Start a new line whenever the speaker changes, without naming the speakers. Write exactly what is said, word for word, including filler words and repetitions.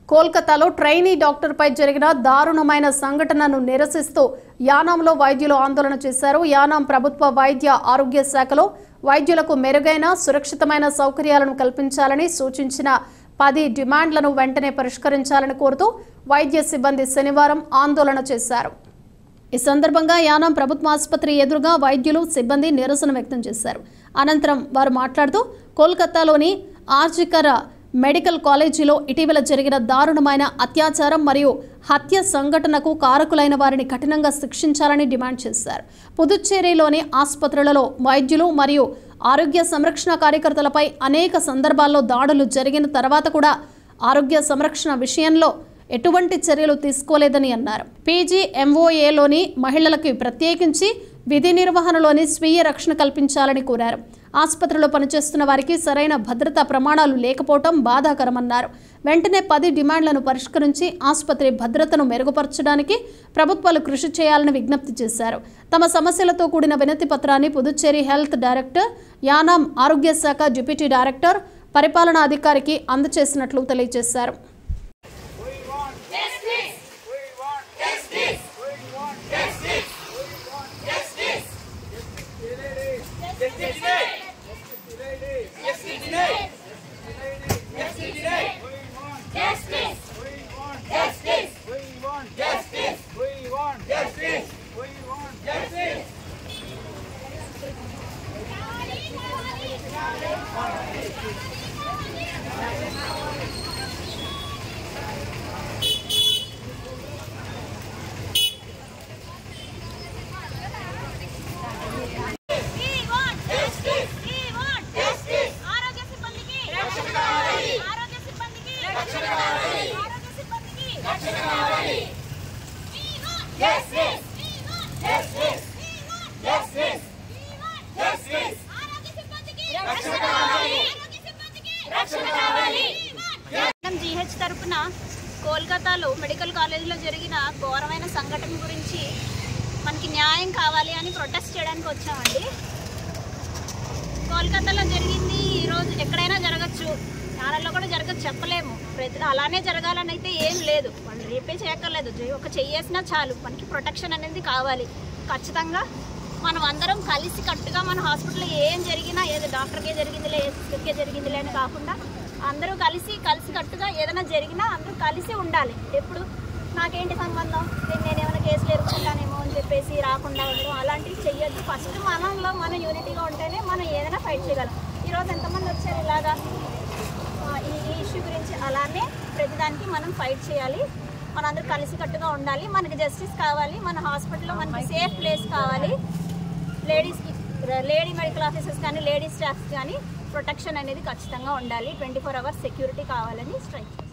కోల్కతాలో ట్రైనీ డాక్టర్పై జరిగిన దారుణమైన సంఘటనను నిరసిస్తూ యానాంలో వైద్యులు ఆందోళన చేశారు. యానాం ప్రభుత్వ వైద్య ఆరోగ్య శాఖలో వైద్యులకు మెరుగైన సురక్షితమైన సౌకర్యాలను కల్పించాలని సూచించిన పది డిమాండ్లను వెంటనే పరిష్కరించాలని కోరుతూ వైద్య సిబ్బంది శనివారం ఆందోళన చేశారు. ఈ సందర్భంగా యానాం ప్రభుత్వ ఆసుపత్రి ఎదురుగా వైద్యులు సిబ్బంది నిరసన వ్యక్తం చేశారు. అనంతరం వారు మాట్లాడుతూ కోల్కతాలోని ఆర్జికర్ మెడికల్ కాలేజీలో ఇటీవల జరిగిన దారుణమైన అత్యాచారం మరియు హత్య సంఘటనకు కారకులైన వారిని కఠినంగా శిక్షించాలని డిమాండ్ చేశారు. పుదుచ్చేరిలోని ఆసుపత్రులలో వైద్యులు మరియు ఆరోగ్య సంరక్షణ కార్యకర్తలపై అనేక సందర్భాల్లో దాడులు జరిగిన తర్వాత కూడా ఆరోగ్య సంరక్షణ విషయంలో ఎటువంటి చర్యలు తీసుకోలేదని అన్నారు. పీజీఎంఓఏలోని మహిళలకు ప్రత్యేకించి విధి నిర్వహణలోని స్వీయ రక్షణ కల్పించాలని కోరారు. ఆసుపత్రిలో పనిచేస్తున్న వారికి సరైన భద్రతా ప్రమాణాలు లేకపోవడం బాధాకరమన్నారు. వెంటనే పది డిమాండ్లను పరిష్కరించి ఆసుపత్రి భద్రతను మెరుగుపరచడానికి ప్రభుత్వాలు కృషి చేయాలని విజ్ఞప్తి చేశారు. తమ సమస్యలతో కూడిన వినతి పత్రాన్ని పుదుచ్చేరి హెల్త్ డైరెక్టర్, యానాం ఆరోగ్య శాఖ డిప్యూటీ డైరెక్టర్, పరిపాలనా అధికారికి అందజేసినట్లు తెలియజేశారు.
జీహెచ్ తరపున కోల్కతాలో మెడికల్ కాలేజీలో జరిగిన ఘోరమైన సంఘటన గురించి మనకి న్యాయం కావాలి అని ప్రొటెస్ట్ చేయడానికి వచ్చామండి. కోల్కతాలో జరిగింది ఈరోజు ఎక్కడైనా జరగచ్చు, యానాంలో కూడా జరగచ్చు, చెప్పలేము. ప్రతి అలానే జరగాలని అయితే ఏం లేదు, వాళ్ళు రేపే చేయక్కర్లేదు, ఒక చెయ్యేసినా చాలు. మనకి ప్రొటెక్షన్ అనేది కావాలి. ఖచ్చితంగా మనం అందరం కలిసి కట్టుగా మన హాస్పిటల్లో ఏం జరిగినా, ఏదో డాక్టర్కే జరిగిందిలే, ఏ సిస్టర్కే జరిగిందిలే అని కాకుండా అందరూ కలిసి కలిసి కట్టుగా ఏదైనా జరిగినా అందరూ కలిసి ఉండాలి. ఎప్పుడు నాకేంటి సంబంధం, నేను ఏమైనా కేసులు ఎదుర్కొంటానేమో అని చెప్పేసి రాకుండా ఉండడం అలాంటివి చెయ్యొద్దు. ఫస్ట్ మనంలో మనం యూనిటీగా ఉంటేనే మనం ఏదైనా ఫైట్ చేయగలం. ఈరోజు ఎంతమంది వచ్చారు ఇలాగా ఈ ఈ ఇష్యూ గురించి. అలానే ప్రతిదానికి మనం ఫైట్ చేయాలి, మనందరూ కలిసి కట్టుగా ఉండాలి. మనకి జస్టిస్ కావాలి, మన హాస్పిటల్లో మనకి సేఫ్ ప్లేస్ కావాలి. లేడీస్కి, లేడీ మెడికల్ ఆఫీసర్స్ కానీ లేడీ స్టాఫ్ కానీ ప్రొటెక్షన్ అనేది ఖచ్చితంగా ఉండాలి. ట్వంటీ ఫోర్ అవర్స్ సెక్యూరిటీ కావాలని స్ట్రైక్